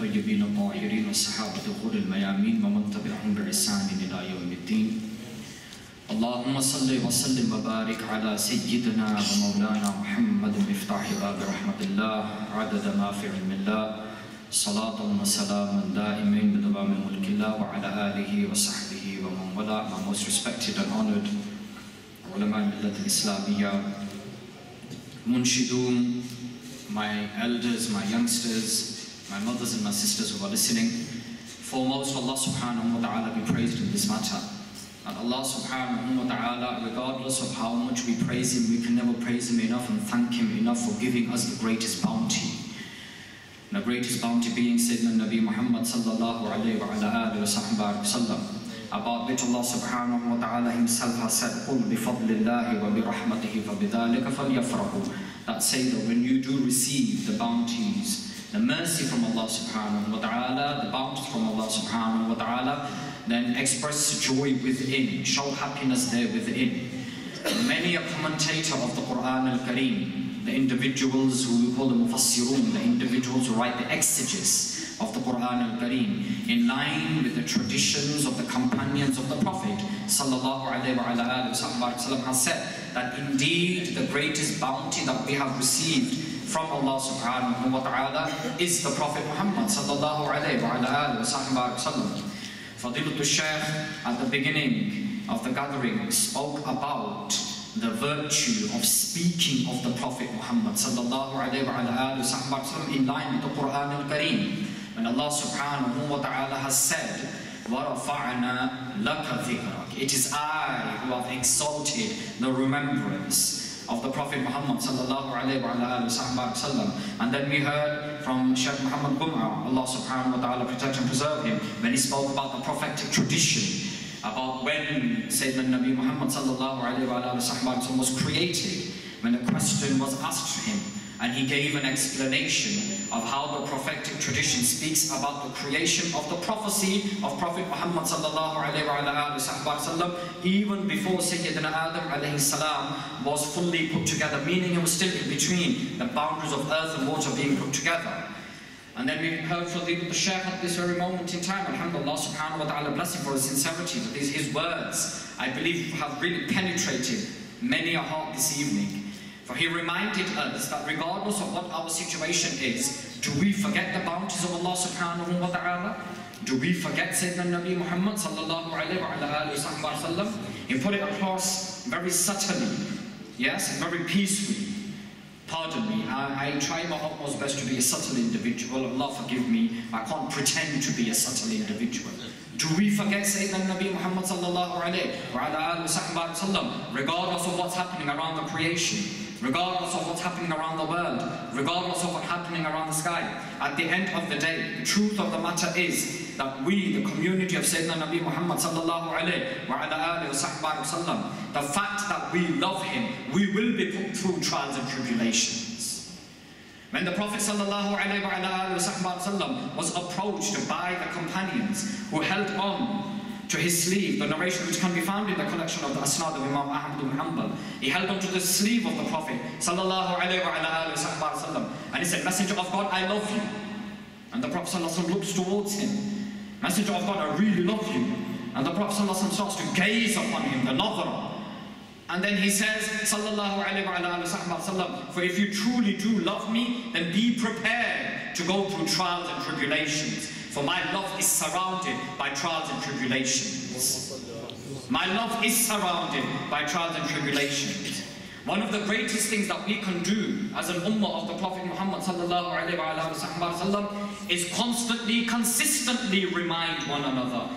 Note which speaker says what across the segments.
Speaker 1: الطيبين الطاهرين والصحابة الغر الميامين ومن تبعهم بإحسان إلى يوم الدين. اللهم صل وسلم وبارك على سيدنا ومولانا محمد مفتاح باب رحمة الله عدد ما في علم الله صلاة وسلاما دائمين بدوام ملك الله وعلى آله وصحبه ومن والاه. My most respected and honored ulama millat al-Islamiyya, munshidun, my elders, my youngsters, my mothers and my sisters who are listening. Foremost, Allah subhanahu wa ta'ala be praised in this matter. And Allah subhanahu wa ta'ala, regardless of how much we praise Him, we can never praise Him enough and thank Him enough for giving us the greatest bounty. And the greatest bounty being Sayyidina Nabi Muhammad sallallahu alayhi wa ala alihi wa sallam, about which Allah subhanahu wa ta'ala Himself has said, قُلْ بِفَضْلِ اللَّهِ وَبِرَحْمَتِهِ فَبِذَلِكَ فَلْيَفْرَحُوا. That say that when you do receive the bounties, the mercy from Allah subhanahu wa ta'ala, the bounties from Allah subhanahu wa ta'ala, then express joy within, show happiness there within. Many a commentator of the Quran al-Kareem, the individuals who we call the Mufassirun, the individuals who write the exegesis of the Quran al-Kareem, in line with the traditions of the companions of the Prophet sallallahu alayhi wa sallam, has said that indeed the greatest bounty that we have received from Allah subhanahu wa ta'ala is the Prophet Muhammad sallallahu alayhi wa sallam. Fadilatul Shaykh at the beginning of the gathering spoke about the virtue of speaking of the Prophet Muhammad sallallahu alayhi wa sallam in line with the Quran al-Kareem. When Allah subhanahu wa ta'ala has said, وَرَفَعْنَا لَكَ ذِكْرَكَ, it is I who have exalted the remembrance of the Prophet Muhammad sallallahu alayhi wa sallam. And then we heard from Shaykh Muhammad Gumra, Allah subhanahu wa ta'ala protect and preserve him, when he spoke about the prophetic tradition, about when Sayyidina Nabi Muhammad sallallahu alayhi wa sallam was created, when a question was asked to him, and he gave an explanation of how the prophetic tradition speaks about the creation of the prophecy of Prophet Muhammad sallallahu alayhi wa sallam, even before Sayyidina Adam alayhi salam was fully put together, meaning it was still in between the boundaries of earth and water being put together. And then we heard from the Shaykh at this very moment in time, alhamdulillah subhanahu wa ta'ala, bless him for his sincerity, that his words, I believe, have really penetrated many a heart this evening. For he reminded us that regardless of what our situation is, do we forget the bounties of Allah subhanahu wa ta'ala? Do we forget Sayyidina Nabi Muhammad sallallahu alayhi wa sallam? He put it across very subtly, yes, and very peacefully. Pardon me, I try my utmost best to be a subtle individual. Allah forgive me, I can't pretend to be a subtle individual. Do we forget Sayyidina Nabi Muhammad sallallahu alayhi wa sallam, regardless of what's happening around the creation, regardless of what's happening around the world, regardless of what's happening around the sky? At the end of the day, the truth of the matter is that we, the community of Sayyidina Nabi Muhammad sallallahu alayhi wa sallam, the fact that we love him, we will be put through trials and tribulations. When the Prophet sallallahu alayhi wa sallam was approached by the companions who held on to his sleeve, the narration which can be found in the collection of the Asnad of Imam Ahmad ibn Hanbal, he held onto the sleeve of the Prophet sallallahu alayhi wa sallam, and he said, Messenger of God, I love you. And the Prophet sallallahu alayhi wa sallam looks towards him, Messenger of God, I really love you. And the Prophet sallallahu alayhi wa sallam starts to gaze upon him, the nadhra. And then he says, sallallahu alayhi wa sallam, for if you truly do love me, then be prepared to go through trials and tribulations. For my love is surrounded by trials and tribulations. My love is surrounded by trials and tribulations. One of the greatest things that we can do as an ummah of the Prophet Muhammad sallallahu alayhi wa sallam is constantly, consistently remind one another.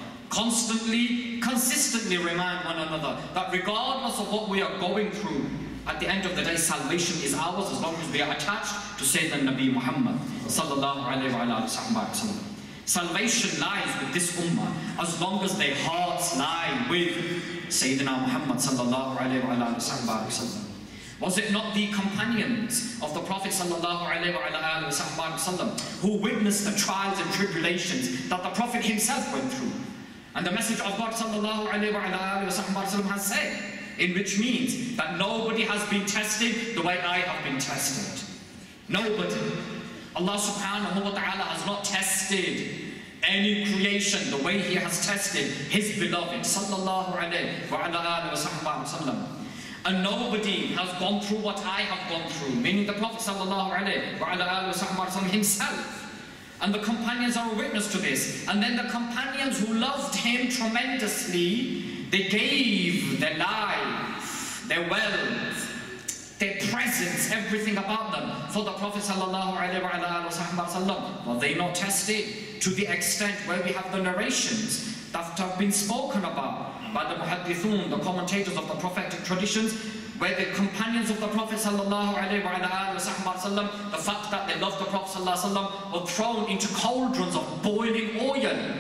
Speaker 1: Consistently remind one another that regardless of what we are going through, at the end of the day, salvation is ours as long as we are attached to Sayyidina Nabi Muhammad sallallahu alayhi wa sallam. Salvation lies with this ummah as long as their hearts lie with Sayyidina Muhammad sallallahu alayhi wa sallam. Was it not the companions of the Prophet sallallahu alayhi wa sallam who witnessed the trials and tribulations that the Prophet himself went through? And the Messenger of God sallallahu alayhi wa sallam has said, in which means that nobody has been tested the way I have been tested. Nobody. Allah subhanahu wa ta'ala has not tested any creation the way He has tested His beloved sallallahu alayhi wa ala alihi wa sallam. And nobody has gone through what I have gone through, meaning the Prophet sallallahu alayhi wa ala alihi wa sallam himself. And the companions are a witness to this. And then the companions who loved him tremendously, they gave their life, their wealth, their presence, everything about them for the Prophet sallallahu alaihi wasallam. Were they not tested to the extent where we have the narrations that have been spoken about by the muhaddithun, the commentators of the prophetic traditions, where the companions of the Prophet sallallahu alaihi wasallam, the fact that they loved the Prophet sallallahu alaihi wasallam, were thrown into cauldrons of boiling oil.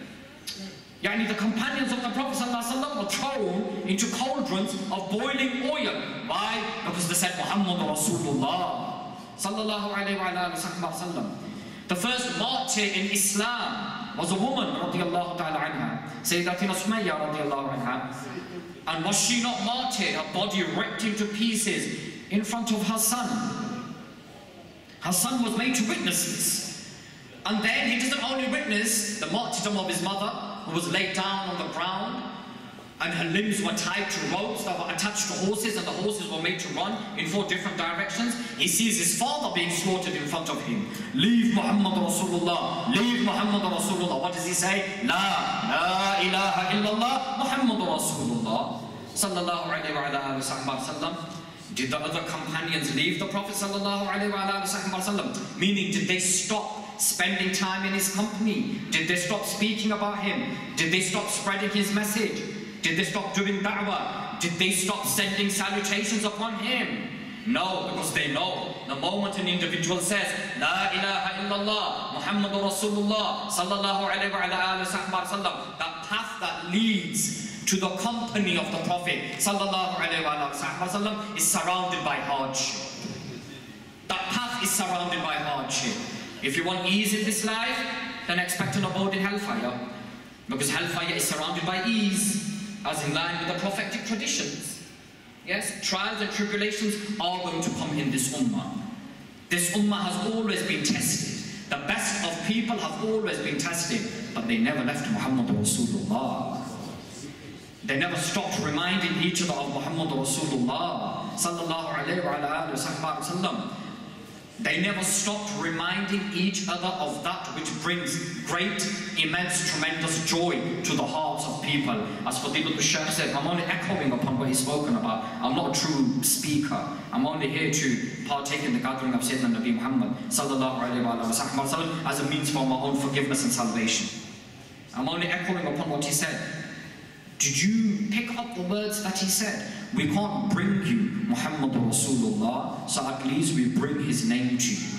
Speaker 1: Yani the companions of the Prophet sallallahu alaihi wasallam were thrown into cauldrons of boiling oil. Why? Because they said Muhammad Rasulullah sallallahu alaihi wasallam. The first martyr in Islam was a woman radiallahu ta'ala anha, Sayyidatina Sumayya radiallahu anha. And was she not martyred, her body ripped into pieces in front of her son? Her son was made to witness this. And then he doesn't only witness the martyrdom of his mother, who was laid down on the ground, and her limbs were tied to ropes that were attached to horses, and the horses were made to run in 4 different directions. He sees his father being slaughtered in front of him. Leave Muhammad Rasulullah, leave Muhammad Rasulullah. What does he say? La ilaha illallah Muhammad Rasulullah sallallahu alayhi wa sallam. Did the other companions leave the Prophet sallallahu alayhi wa sallam? Meaning, did they stop spending time in his company? Did they stop speaking about him? Did they stop spreading his message? Did they stop doing da'wah? Did they stop sending salutations upon him? No, because they know the moment an individual says La ilaha illallah Muhammadur Rasulullah sallallahu alayhi wa sallam, that path that leads to the company of the Prophet sallallahu alayhi wa sallam is surrounded by hardship. That path is surrounded by hardship. If you want ease in this life, then expect an abode in hellfire, because hellfire is surrounded by ease, as in line with the prophetic traditions. Yes, trials and tribulations are going to come in this ummah. This ummah has always been tested. The best of people have always been tested, but they never left Muhammad Rasulullah. They never stopped reminding each other of Muhammad Rasulullah sallallahu alayhi wa sallam. They never stopped reminding each other of that which brings great, immense, tremendous joy to the hearts of people. As Fadilatul Shaykh said, I'm only echoing upon what he's spoken about. I'm not a true speaker. I'm only here to partake in the gathering of Sayyidina Nabi Muhammad sallallahu alayhi wa sallam as a means for my own forgiveness and salvation. I'm only echoing upon what he said. Did you pick up the words that he said? We can't bring you Muhammad Rasulullah, so at least we bring his name to you.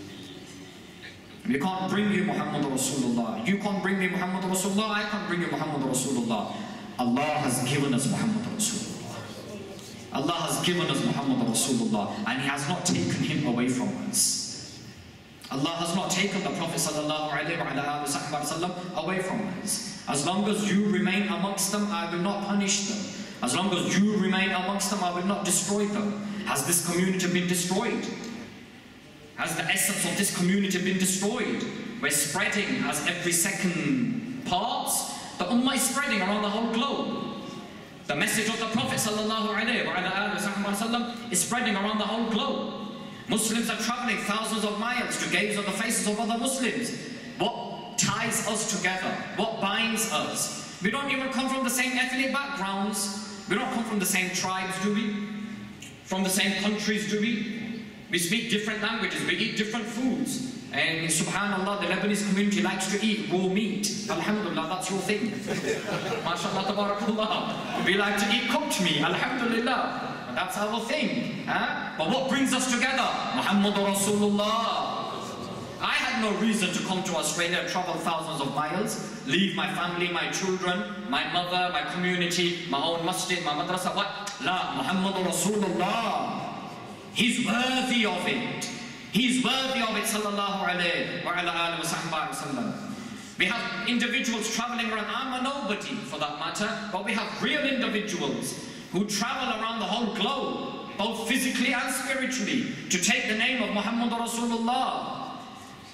Speaker 1: We can't bring you Muhammad Rasulullah. You can't bring me Muhammad Rasulullah, I can't bring you Muhammad Rasulullah. Allah has given us Muhammad Rasulullah. Allah has given us Muhammad Rasulullah, and He has not taken him away from us. Allah has not taken the Prophet sallallahu alayhi wa sallam away from us. As long as you remain amongst them, I will not punish them. As long as you remain amongst them, I will not destroy them. Has this community been destroyed? Has the essence of this community been destroyed? We're spreading as every second parts. The ummah is spreading around the whole globe. The message of the Prophet sallallahu alayhi wa sallam is spreading around the whole globe. Muslims are traveling thousands of miles to gaze on the faces of other Muslims. What ties us together? What binds us? We don't even come from the same ethnic backgrounds. We don't come from the same tribes, do we? From the same countries, do we? We speak different languages, we eat different foods. And subhanallah, the Lebanese community likes to eat raw meat. Alhamdulillah, that's your thing. MashaAllah, tabarakallah. We like to eat cooked meat. Alhamdulillah. That's our thing. Huh? But what brings us together? Muhammad Rasulullah. I had no reason to come to Australia and travel thousands of miles, leave my family, my children, my mother, my community, my own masjid, my madrasa. What? La, Muhammad Rasulullah. He's worthy of it. He's worthy of it, sallallahu alayhi wa ala alihi wa sallam. We have individuals traveling around. I'm a nobody for that matter, but we have real individuals who travel around the whole globe, both physically and spiritually, to take the name of Muhammad Rasulullah.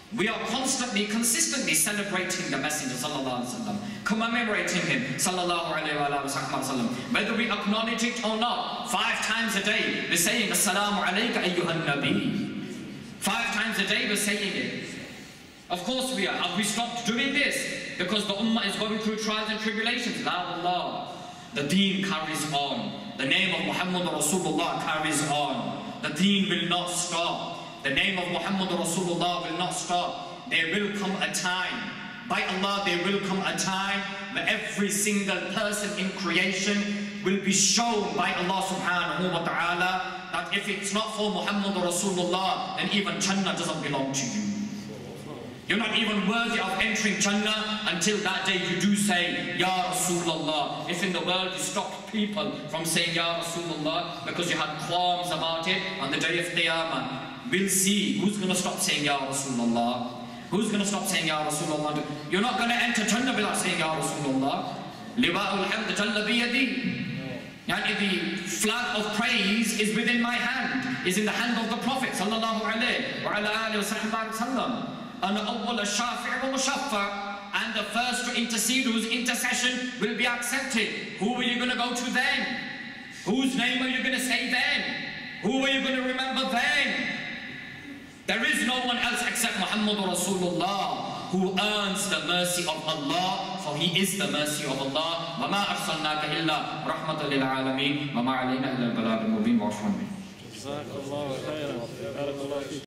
Speaker 1: We are constantly, consistently celebrating the Messenger sallallahu alaihi wasallam, commemorating him sallallahu alaihi wasallam. Whether we acknowledge it or not, 5 times a day we're saying Assalamu alayka ayyuhan nabi. 5 times a day we're saying it. Of course we are. Have we stopped doing this because the ummah is going through trials and tribulations? La Allah. The deen carries on. The name of Muhammad Rasulullah carries on. The deen will not stop. The name of Muhammad Rasulullah will not stop. There will come a time, by Allah, there will come a time where every single person in creation will be shown by Allah subhanahu wa ta'ala that if it's not for Muhammad Rasulullah, then even Jannah doesn't belong to you. You're not even worthy of entering Jannah until that day you do say, Ya Rasulullah. If in the world you stopped people from saying Ya Rasulullah because you had qualms about it, on the day of Qiyamah, we'll see who's going to stop saying Ya Rasulullah. Who's going to stop saying Ya Rasulullah? You're not going to enter Jannah without saying Ya Rasulullah. Liwa'ul hamd jalla biyadi. Yani the flag of praise is within my hand, is in the hand of the Prophet sallallahu alayhi wa ala alihi wa sallam. And awwal ash-shafi' wa mushaffa', and the first to intercede whose intercession will be accepted. Who are you going to go to then? Whose name are you going to say then? Who are you going to remember then? There is no one else except Muhammad Rasulullah who earns the mercy of Allah, for he is the mercy of Allah. وَمَا أَرْسَلْنَاكَ إِلَّا رَحْمَةً لِلْعَالَمِينَ وَمَا عَلَيْنَا إِلَّا الْبَلَاغُ الْمُبِينُ.